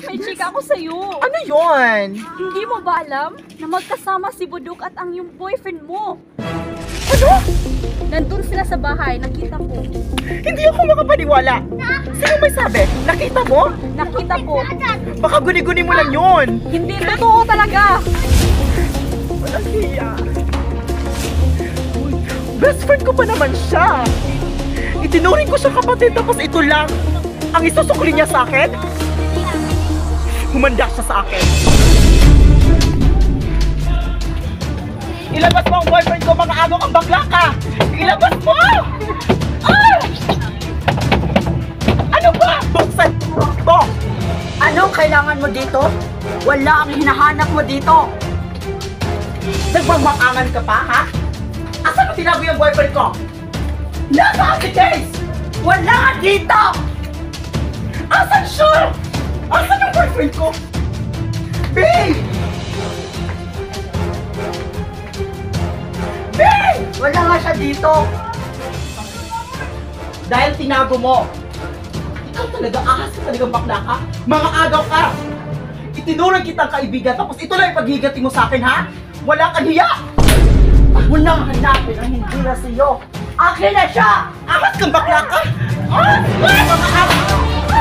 may chika ako sa'yo. Ano yon? Hindi mo ba alam na magkasama si Budok at ang yung boyfriend mo? Ano? Nandun sila sa bahay, nakita ko. Hindi ako makapaniwala. Sino may sabi? Nakita mo? Nakita ko. Baka guni-guni mo lang yun. Hindi totoo talaga. Walang hiya. Best friend ko pa naman siya. Itinuring ko siya kapatid tapos ito lang ang isusukli niya sa akin. Humanda siya sa akin. Ilabas mo ang boyfriend ko, mga agaw kang bakla ka! Ilabas mo! Ah! Ano ba? Buksan mo to! Anong kailangan mo dito? Wala ang hinahanap mo dito. Nagmamakangan ka pa, ha? Asan mo tinago yung boyfriend ko? Nasa si Case! Wala dito! Asan siya? Asan yung boyfriend ko? Babe! Babe! Wala nga siya dito. Dahil tinago mo. Ikaw talaga, ahas ka talagang bakla ka? Mga agaw ka! Itinuring kitang kaibigan, tapos ito lang yung paghigati mo sa akin, ha? Wala kang hiya! Unang hanapin ang hindi na sa'yo. Akin na siya! Ahas kang bakla ka! Ah! Mga agaw!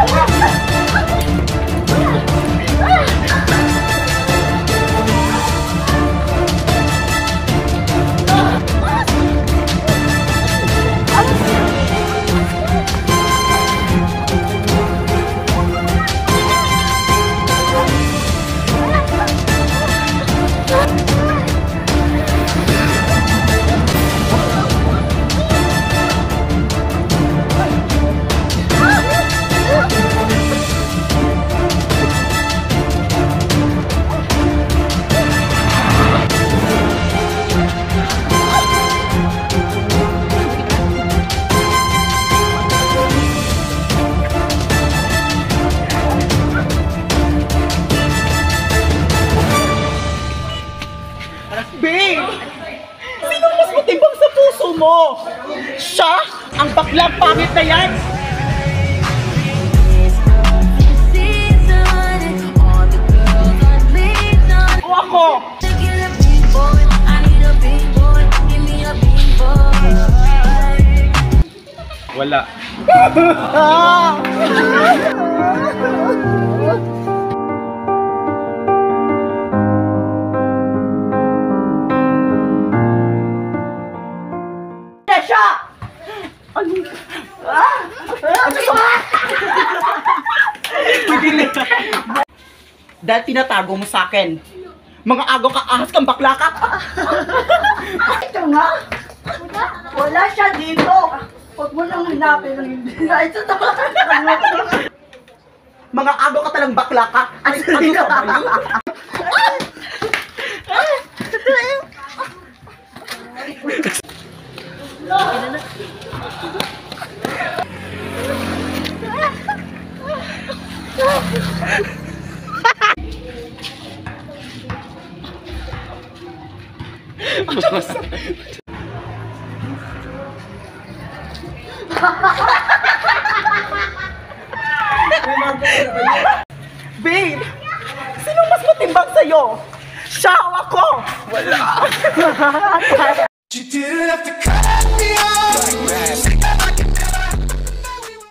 Babe! Sino mas matibang sa puso mo? Siya? Ang baklang pangit na yan? O ako? Wala. Siya! Dahil tinatago mo sa akin. Mga agaw ka, ahas kang bakla ka. Ito nga! Wala siya dito! Huwag mo nang hanapin ang hindi na ito. Mga agaw ka talang bakla ka. Ano sa baliw? Babe! Sino mas matimbang sa'yo? Siya o ako? Wala! You didn't have to cut